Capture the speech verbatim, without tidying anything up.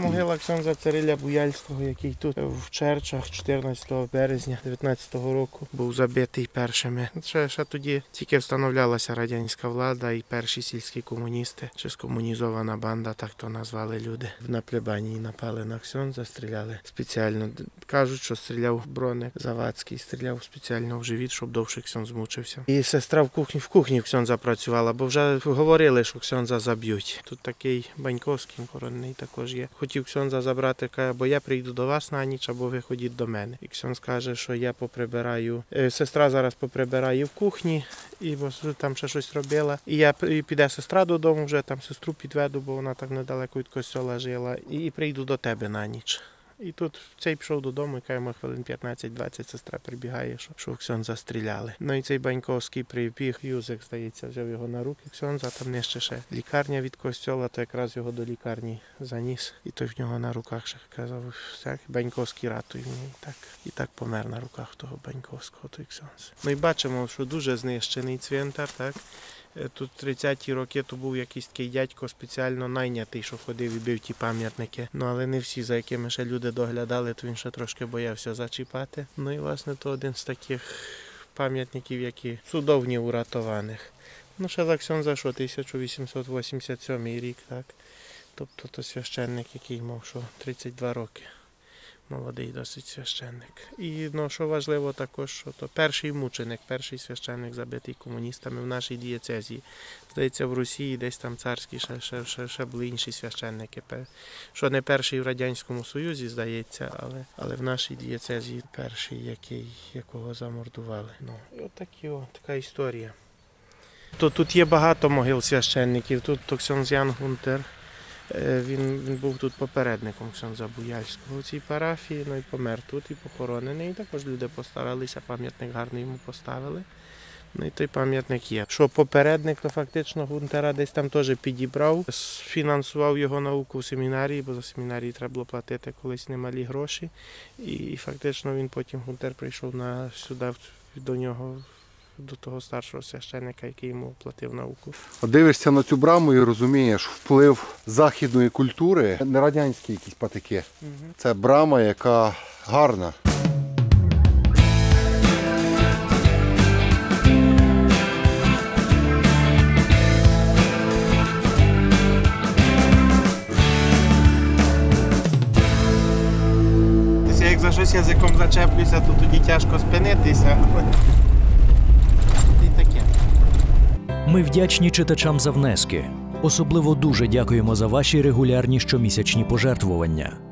могила ксьондза Цириля Буяльського, який тут в Черчах чотирнадцятого березня дев'ятнадцятого року був забитий першими. Ще, ще тоді тільки встановлялася радянська влада і перші сільські комуністи, чи скомунізована банда, так то назвали люди. На плебанії напали на ксьондза, стріляли спеціально. Кажуть, що стріляв Броник Завадський, стріляв спеціально в живіт, щоб довше ксьондз змучився. І сестра в кухні, в кухні в ксьондза працювала, бо вже говорили, що ксьондза заб'ють. Тут такий Баньковський коронний також є. Хотів ксьондза забрати, каже, або я прийду до вас на ніч, або ви ходіть до мене. І ксьондз каже, що я поприбираю. Сестра зараз поприбирає в кухні, і бо там ще щось робила. І я і піде сестра додому, вже там сестру підведу, бо вона так недалеко від костьола жила, і прийду до тебе на ніч. І тут цей пішов додому, і каже, хвилин п'ятнадцять-двадцять сестра прибігає, що, що ксьондза стріляли. Ну і цей Баньковський прибіг, Юзик, здається, взяв його на руки ксьондза, там нижче ще лікарня від костьола, то якраз його до лікарні заніс. І той в нього на руках ще казав, так, Баньковський ратуй мені. І так, і так помер на руках того Баньковського, той ксьондз. Ну і бачимо, що дуже знищений цвинтар, так. Тут тридцяті роки то був якийсь такий дядько спеціально найнятий, що ходив і бив ті пам'ятники. Ну, але не всі, за якими ще люди доглядали, то він ще трошки боявся зачіпати. Ну і, власне, то один з таких пам'ятників, які судовні уратованих. Ну, ще за ксьондза, що, тисяча вісімсот вісімдесят сьомий рік, так. Тобто, то священник, який мав, що, тридцять два роки. Молодий досить священник. І, ну, що важливо також, що то перший мученик, перший священник, забитий комуністами в нашій дієцезії. Здається, в Росії десь там царські ще, ще, ще, ще були інші священники. Що не перший в Радянському Союзі, здається, але, але в нашій дієцезії перший, який, якого замордували. Ну, і от такі, о, така історія. То, тут є багато могил священників. Тут то ксьондз Ян Гунтер. Він, він був тут попередником ксьондза Буяльського у цій парафії, ну і помер тут і похоронений. І також люди постаралися, пам'ятник гарний йому поставили. Ну і той пам'ятник є. Що попередник, то фактично Гунтера десь там теж підібрав, фінансував його науку в семінарії, бо за семінарії треба було платити колись немалі гроші. І, і фактично він потім, Гунтер, прийшов на, сюди до нього, до того старшого священника, який йому платив науку. Дивишся на цю браму і розумієш вплив західної культури, не радянські якісь патики. Угу. Це брама, яка гарна. Як за щось язиком зачеплюся, то тоді тяжко спинитися. Ми вдячні читачам за внески. Особливо дуже дякуємо за ваші регулярні щомісячні пожертвування.